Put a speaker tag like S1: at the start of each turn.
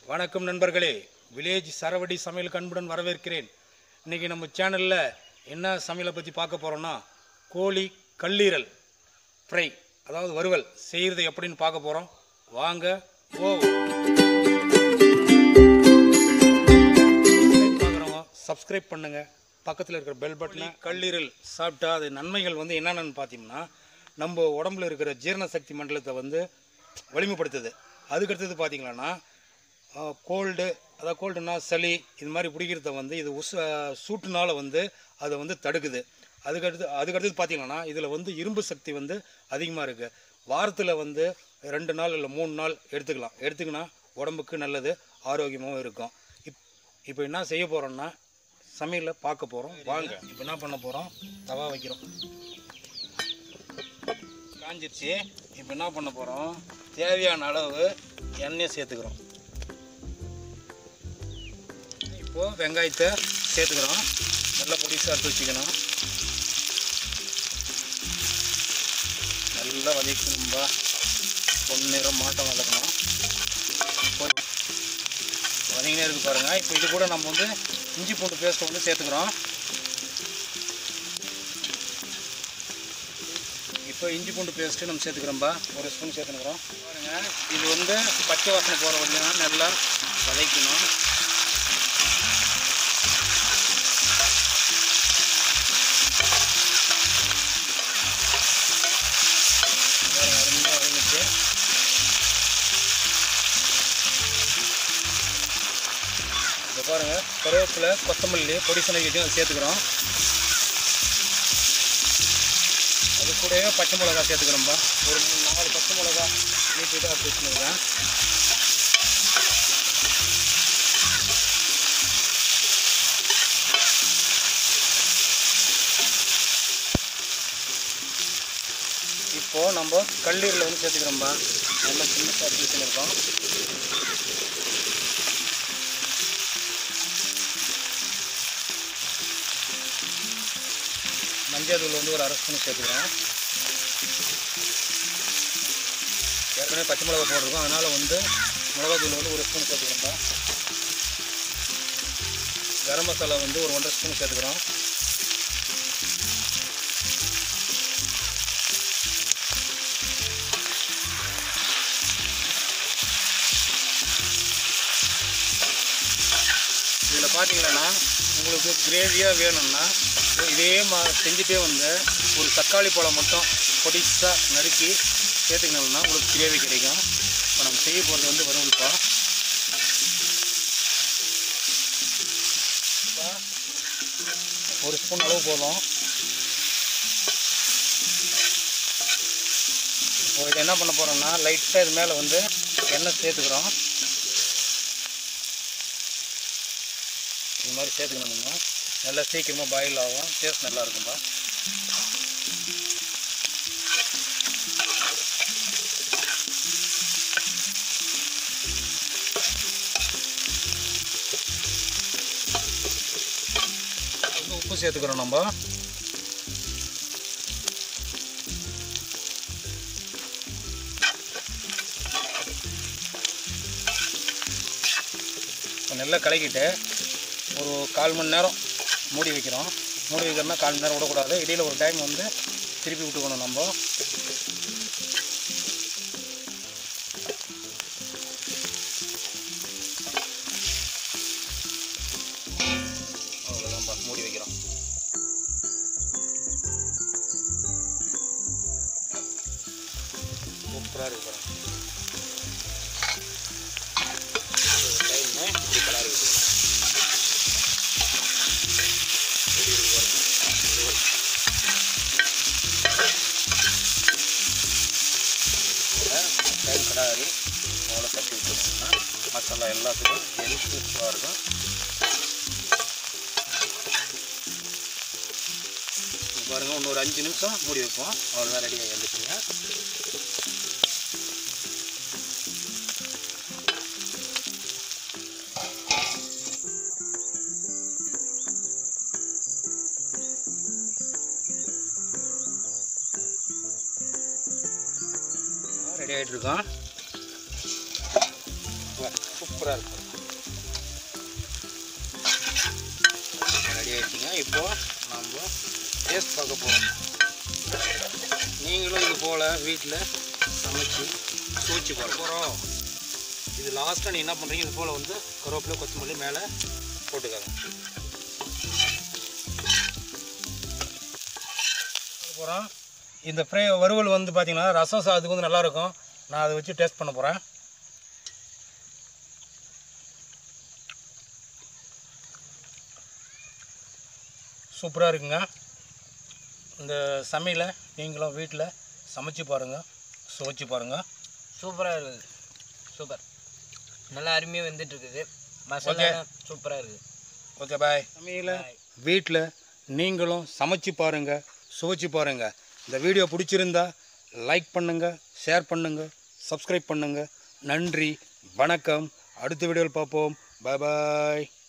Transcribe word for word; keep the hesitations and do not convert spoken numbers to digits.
S1: வணக்கம் நண்பர்களே, வில்லேஜ் சரவடி சமையலுக்கு அன்புடன் வரவேற்கிறேன். இன்றைக்கி நம்ம சேனலில் என்ன சமையலை பற்றி பார்க்க போகிறோன்னா, கோழி கல்லீரல் ஃப்ரை, அதாவது வறுவல் செய்கிறது எப்படின்னு பார்க்க போகிறோம். வாங்க ஓ பார்க்குறவங்க சப்ஸ்கிரைப் பண்ணுங்கள், பக்கத்தில் இருக்கிற பெல் பட்டனை. கல்லீரல் சாப்பிட்டா அது நன்மைகள் வந்து என்னென்னு பார்த்தீங்கன்னா, நம்ம உடம்புல இருக்கிற ஜீரண சக்தி மண்டலத்தை வந்து வலிமைப்படுத்துது. அதுக்கடுத்தது பார்த்திங்கன்னா கோல்டு, அதாவது கோல்டுனா சளி இது மாதிரி பிடிக்கிறத வந்து இது உஸ் சூட்டுனால வந்து அதை வந்து தடுக்குது. அதுக்கடுத்து அதுக்கடுத்தது பார்த்திங்கன்னா இதில் வந்து இரும்பு சக்தி வந்து அதிகமாக இருக்குது. வாரத்தில் வந்து ரெண்டு நாள் இல்லை மூணு நாள் எடுத்துக்கலாம். எடுத்துக்கினா உடம்புக்கு நல்லது, ஆரோக்கியமாகவும் இருக்கும். இப் இப்போ என்ன செய்ய போகிறோன்னா சமையலில் பார்க்க போகிறோம். வாங்க இப்போ என்ன பண்ண போகிறோம், தவா வைக்கிறோம். காஞ்சிருச்சு. இப்போ என்ன பண்ண போகிறோம், தேவையான அளவு எண்ணெய் சேர்த்துக்கிறோம். இப்போது வெங்காயத்தை சேர்த்துக்கிறோம். நல்லா பொடிசாக எடுத்து வச்சுக்கணும். நல்லா வதக்கணும்பா, பொன்னிறம் மாட்டம் வதக்கணும். வதங்கினே இருக்குது பாருங்கள். இப்போ இது கூட நம்ம வந்து இஞ்சி பூண்டு பேஸ்ட்டை வந்து சேர்த்துக்கிறோம். இப்போ இஞ்சி பூண்டு பேஸ்ட்டு நம்ம சேர்த்துக்கிறோம்பா, ஒரு ஸ்பூன் சேர்த்துக்கிறோம். பாருங்கள், இது வந்து பச்சை வாசனை போகிற வரையும் நல்லா வதக்கணும். இப்போ பாருங்கள், கருவேப்பிலை, கொத்தமல்லி, பொடி சனகிட்டையும் அது சேர்த்துக்கிறோம். அது கூடவே பச்சை மிளகா சேர்த்துக்கிறோம்பா. ஒரு மூணு நாலு பச்சை மிளகா நீட்டிட்டு அப்படி வச்சுருக்கேன். இப்போது நம்ம கல்லீரலை வந்து சேர்த்துக்கிறோம்பா. நல்லா சின்ன சாப்பிட்டு வச்சுருக்கோம். மஞ்சள் தூள் வந்து ஒரு அரை ஸ்பூன் சேர்த்துக்கிறோம். ஏற்கனவே பச்சை மிளகா போட்டிருக்கோம், அதனால் வந்து மிளகா தூள் வந்து ஒரு ஸ்பூன் சேர்த்துக்கிறோம். கரம் மசாலா வந்து ஒரு ஒன்றரை ஸ்பூன் சேர்த்துக்கிறோம். இதில் பார்த்தீங்கன்னா உங்களுக்கு கிரேவியாக வேணும்னா இதே மா செஞ்சுட்டே வந்து ஒரு தக்காளி பழம் மட்டும் பொடிசாக நறுக்கி சேர்த்துக்கணும்னா உங்களுக்கு கிரேவி கிடைக்கும். இப்போ நம்ம செய்ய போகிறது வந்து வறுவல்ப்பா. ஒரு ஸ்பூன் அளவு போதும். இப்போ இதை என்ன பண்ண போகிறோம்னா லைட்டாக இது மேலே வந்து எண்ணெய் சேர்த்துக்கிறோம். இது மாதிரி சேர்த்துக்கணுங்க, நல்லா சீக்கிரமாக பாயில் ஆகும், டேஸ்ட் நல்லா இருக்கும்பா. உப்பு சேர்த்துக்கிறோம் நம்ம. நல்லா கலக்கிட்டு ஒரு கால் மணி நேரம் மூடி வைக்கிறோம். மூடி வைக்கிறோம்னா கால் மணி நேரம் விடக்கூடாது. இடையில் ஒரு டைம் வந்து திருப்பி விட்டுக்கணும் நம்ம. அவ்வளோதான்ப்பா, மூடி வைக்கிறோம். சூப்பராக இருக்கு. டைம் இப்படி கலர் இருக்குது. டைம் கடாரி அவ்வளோ தட்டி விட்டுருந்தோம்னா மசாலா எல்லாத்துக்கும் எலிஃபுவாக இருக்கும். பாருங்கள், இன்னொரு அஞ்சு நிமிஷம் மூடி வைப்போம். அவ்வளோதான், ரெடியாக எழுந்துச்சுங்க. ரெடி ஆகிட்டு இருக்கோம். சூப்பராக இருக்கும். ரெடி ஆகிடுச்சிங்க. இப்போது நம்ம டேஸ்ட் பார்க்க போகிறோம். நீங்களும் இது போல் வீட்டில் சமைச்சு சூழ்ச்சி பார்க்க போகிறோம். இது லாஸ்ட்டாக நீங்கள் என்ன பண்ணுறீங்க, இது போல் வந்து கருவேப்பிலை கொத்தமல்லி மேலே போட்டுக்காங்க போகிறோம். இந்த ஃப்ரை வறுவல் வந்து பார்த்திங்கன்னா ரசம் சாதத்துக்கு வந்து நல்லாயிருக்கும். நான் அதை வச்சு டேஸ்ட் பண்ண போகிறேன். சூப்பராக இருக்குங்க. இந்த சமையலை நீங்களும் வீட்டில் சமைச்சு பாருங்கள், சுவைச்சு பாருங்கள்.
S2: சூப்பராக இருக்குது. சூப்பர், நல்லா அருமையாக வெந்துட்டுருக்குது. மசாலா சூப்பராக இருக்குது.
S1: Okay bye. சமையலை வீட்டில் நீங்களும் சமைச்சு பாருங்கள், சுவைச்சு பாருங்கள். இந்த வீடியோ பிடிச்சிருந்தா லைக் பண்ணுங்கள், ஷேர் பண்ணுங்கள், சப்ஸ்கிரைப் பண்ணுங்கள். நன்றி, வணக்கம். அடுத்த வீடியோவில் பார்ப்போம். பாய் பாய்.